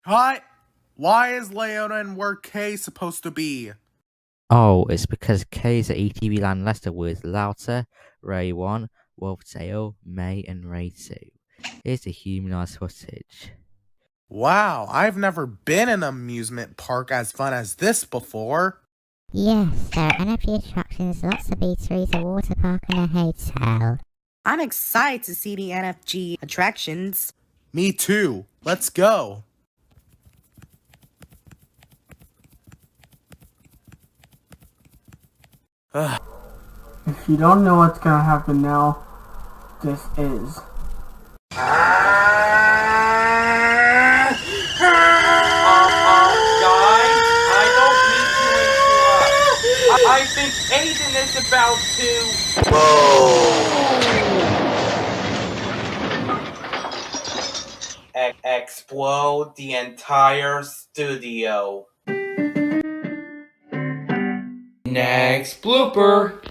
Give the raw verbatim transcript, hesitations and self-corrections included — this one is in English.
What? Why is Laotian where K supposed to be? Oh, it's because K is at E T V Land Leicester with Leicester, Ray one, Wolftail, May, and Ray two. Here's the humanised footage. Wow, I've never been in an amusement park as fun as this before. Yes, there are N F G attractions, lots of eateries, a water park, and a hotel. I'm excited to see the N F G attractions. Me too. Let's go. Ugh. If you don't know what's gonna happen now, this is. Uh, uh, guys, I don't mean to interrupt. I, I think Aiden is about to e explode the entire studio. Next blooper.